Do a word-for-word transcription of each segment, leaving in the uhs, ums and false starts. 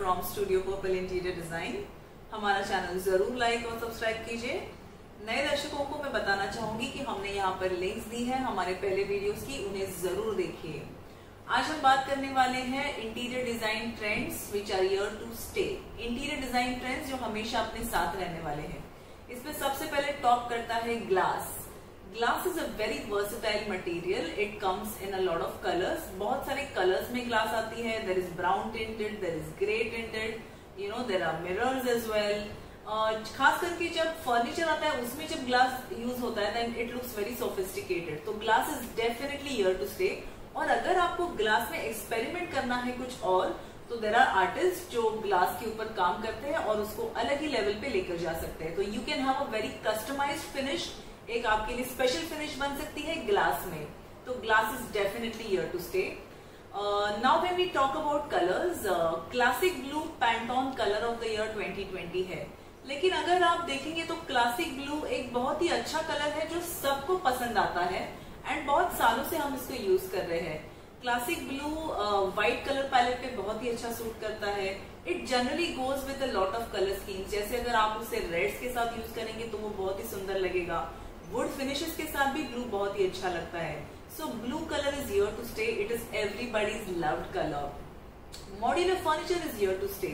From studio purple interior design. हमारा channel जरूर like और सब्सक्राइब कीजिए। नए दर्शकों को मैं बताना चाहूंगी कि हमने यहाँ पर लिंक्स दी है हमारे पहले वीडियोस की, उन्हें जरूर देखिए। आज हम बात करने वाले हैं interior design trends which are here to stay. Interior design trends जो हमेशा अपने साथ रहने वाले हैं। इसमें सबसे पहले टॉप करता है glass. Glass is a very versatile material. It comes in a lot of colours. बहुत सारे कलर्स में ग्लास आती है। There is brown tinted, there is grey tinted, you know there are mirrors as well. खास करके जब furniture आता है उसमें जब ग्लास यूज होता है then it looks very sophisticated. तो glass is definitely here to stay. और अगर आपको ग्लास में एक्सपेरिमेंट करना है कुछ और, तो देर आर आर्टिस्ट जो ग्लास के ऊपर काम करते हैं और उसको अलग ही लेवल पे लेकर जा सकते हैं। तो you can have a very customised finish. एक आपके लिए स्पेशल फिनिश बन सकती है ग्लास में। तो glass is definitely here to stay. Now when we talk about colours, classic blue Pantone colour of the year twenty twenty है। लेकिन अगर आप देखेंगे तो क्लासिक ब्लू एक बहुत ही अच्छा कलर है जो सबको पसंद आता है एंड बहुत सालों से हम इसको यूज कर रहे हैं। Classic blue white colour palette पे बहुत ही अच्छा सूट करता है। It generally goes with a lot of colour schemes. जैसे अगर आप उसे रेड्स के साथ यूज करेंगे तो वो बहुत ही सुंदर लगेगा। वुड फिनिशेस के साथ भी ब्लू बहुत ही अच्छा लगता है। So blue colour is here to stay. It is everybody's loved colour. Modular furniture is here to stay.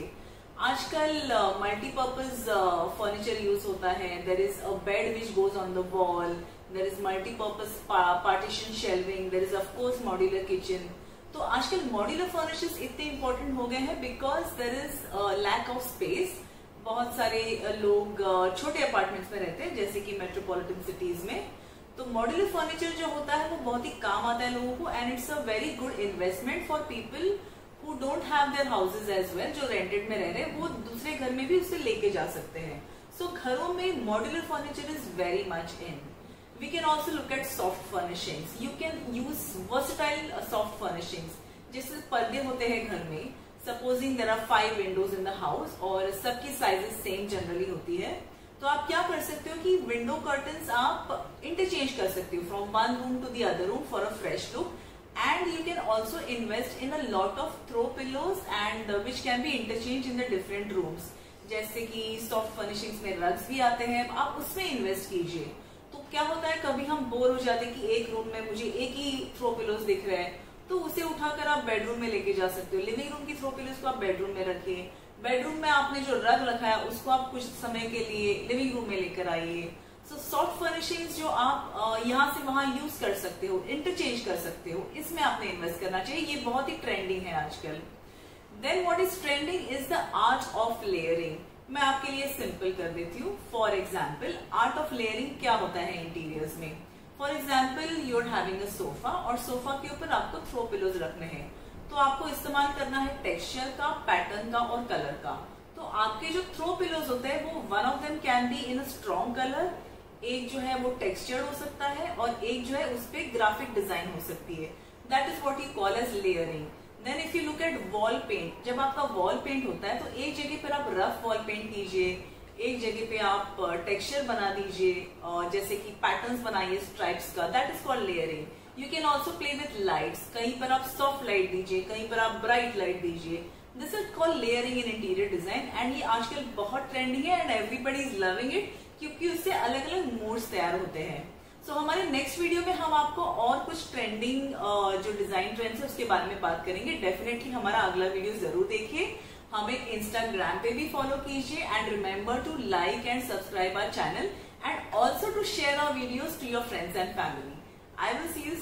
आजकल मल्टीपर्पज फर्नीचर यूज होता है। There is a bed which goes on the wall, there is multipurpose partition shelving, there is of course modular kitchen. तो आजकल modular furnitures इतने important हो गए हैं because there is lack of space. बहुत सारे लोग छोटे अपार्टमेंट्स में रहते हैं जैसे कि मेट्रोपॉलिटन सिटीज में। तो मॉड्यूलर फर्नीचर जो होता है वो बहुत ही काम आता है लोगों को and it's a very good investment for people who don't have their houses as well. जो रेंटेड में रह रहे हैं वो दूसरे घर में भी उसे लेके जा सकते हैं। सो so, घरों में modular furniture is very much in. We can also look at soft furnishings. You can use versatile uh, soft furnishings. जैसे पर्दे होते हैं घर में, supposing there are five windows in the house और सबकी sizes same generally होती है, तो आप क्या कर सकते हो कि window curtains आप interchange कर सकते हो from one room to the other room for a fresh look. And you can also invest in a lot of throw pillows and uh, which can be interchanged in the different rooms. जैसे कि soft furnishings में rugs भी आते हैं, आप उसमें invest कीजिए। तो क्या होता है कभी हम बोर हो जाते हैं कि एक रूम में मुझे एक ही थ्रो पिलोज दिख रहे हैं, तो उसे उठाकर आप बेडरूम में लेके जा सकते हो। लिविंग रूम की थ्रो पिलोज को आप बेडरूम में रखिए। बेडरूम में आपने जो रग रखा है उसको आप कुछ समय के लिए लिविंग रूम में लेकर आइए। सो सॉफ्ट फर्निशिंग्स जो आप यहाँ से वहां यूज कर सकते हो, इंटरचेंज कर सकते हो, इसमें आपने इन्वेस्ट करना चाहिए। ये बहुत ही ट्रेंडिंग है आजकल। Then what is trending is the art of layering. मैं आपके लिए सिंपल कर देती हूँ। For example art of layering क्या होता है इंटीरियर्स में। For example you are having a sofa और सोफा के ऊपर आपको थ्रो पिलोज रखने हैं, तो आपको इस्तेमाल करना है टेक्सचर का, पैटर्न का और कलर का। तो आपके जो थ्रो पिलोज होते हैं वो one of them can be in a strong colour, एक जो है वो टेक्सचर्ड हो सकता है और एक जो है उस पर ग्राफिक डिजाइन हो सकती है। That is what you call as layering. Then if you look at wall paint, जब आपका वॉल पेंट होता है तो एक जगह पर आप रफ वॉल पेंट कीजिए, एक जगह पे आप टेक्सचर बना दीजिए और जैसे कि पैटर्न्स बनाइए स्ट्राइप्स का। That is called layering. You can also play with lights. कहीं पर आप सॉफ्ट लाइट दीजिए, कहीं पर आप ब्राइट लाइट दीजिए। This is called layering in interior design and ये आजकल बहुत ट्रेंडिंग है and everybody is loving it क्योंकि उससे अलग अलग मूड्स तैयार होते हैं। सो so, हमारे नेक्स्ट वीडियो में हम आपको और कुछ ट्रेंडिंग uh, जो डिजाइन ट्रेंड्स है उसके बारे में बात करेंगे। डेफिनेटली हमारा अगला वीडियो जरूर देखिए। हमें इंस्टाग्राम पे भी फॉलो कीजिए and remember to like and subscribe our channel and also to share our videos to your friends and family. I will see you